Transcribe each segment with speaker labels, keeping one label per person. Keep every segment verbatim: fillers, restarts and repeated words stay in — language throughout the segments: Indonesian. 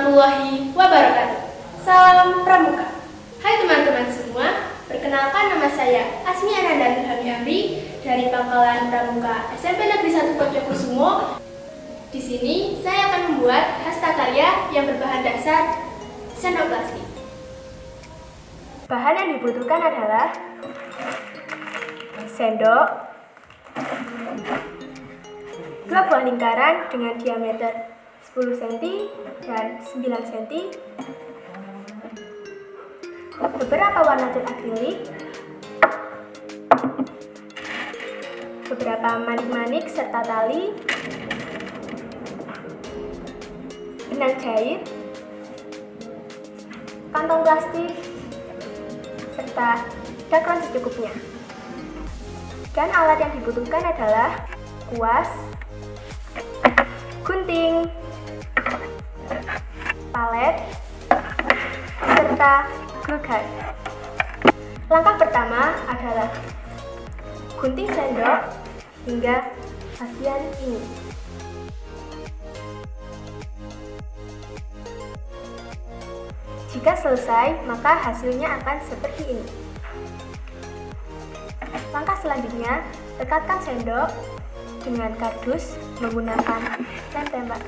Speaker 1: warahmatullahi wabarakatuh. Salam Pramuka. Hai teman-teman semua, perkenalkan nama saya Asmi Ananda Ilhami Amri dari Pangkalan Pramuka S M P Negeri satu Pocokkusumo. Di sini saya akan membuat hastakarya yang berbahan dasar sendok plastik. Bahan yang dibutuhkan adalah sendok, dua buah lingkaran dengan diameter sepuluh sentimeter dan sembilan sentimeter, beberapa warna cat akrilik, beberapa manik-manik serta tali, benang jahit, kantong plastik, serta dakron secukupnya. Dan alat yang dibutuhkan adalah kuas, gunting, palet, serta glue gun. Langkah pertama adalah gunting sendok hingga bagian ini. Jika selesai, maka hasilnya akan seperti ini. Langkah selanjutnya, rekatkan sendok dengan kardus menggunakan lem tembak.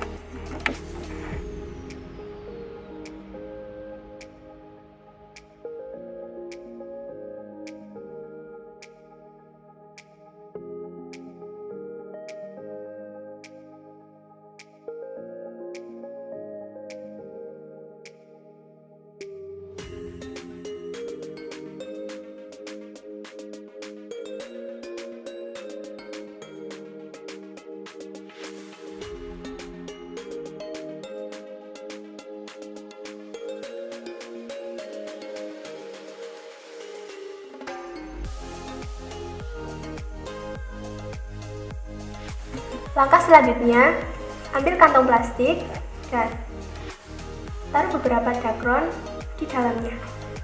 Speaker 1: Langkah selanjutnya, ambil kantong plastik dan taruh beberapa dakron di dalamnya.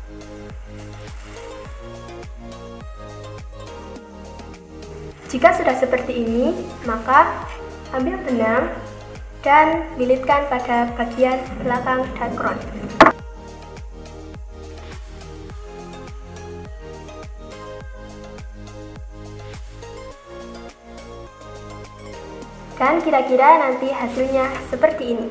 Speaker 1: Jika sudah seperti ini, maka ambil benang dan lilitkan pada bagian belakang dakron. Dan kira-kira nanti hasilnya seperti ini.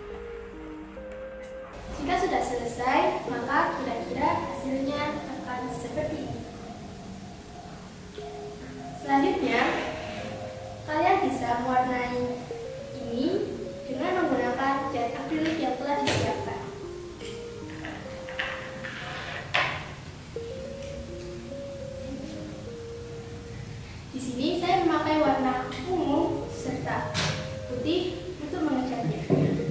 Speaker 1: Jika sudah selesai, maka kira-kira hasilnya akan seperti ini. Selanjutnya, kalian bisa mewarnai ini dengan menggunakan cat akrilik yang telah disiapkan. Di sini saya memakai warna ungu serta putih untuk mengecatnya.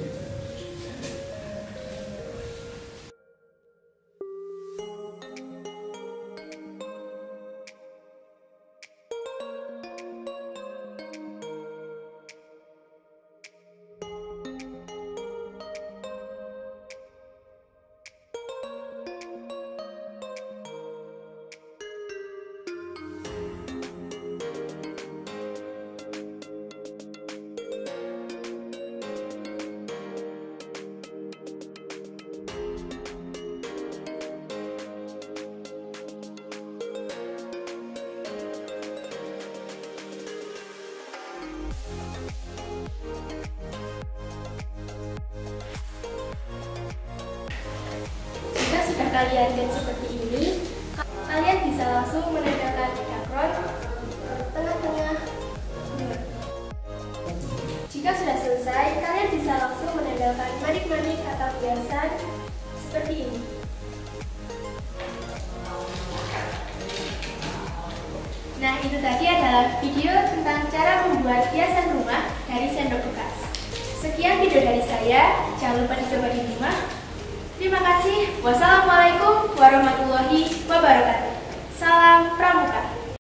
Speaker 1: Kalian lihat seperti ini, kalian bisa langsung menempelkan dakron ke tengah-tengah. Jika sudah selesai, kalian bisa langsung menempelkan manik-manik atau hiasan seperti ini. Nah, itu tadi adalah video tentang cara membuat hiasan rumah dari sendok bekas. Sekian video dari saya, jangan lupa dicoba di rumah. Terima kasih. Wassalamualaikum warahmatullahi wabarakatuh. Salam Pramuka.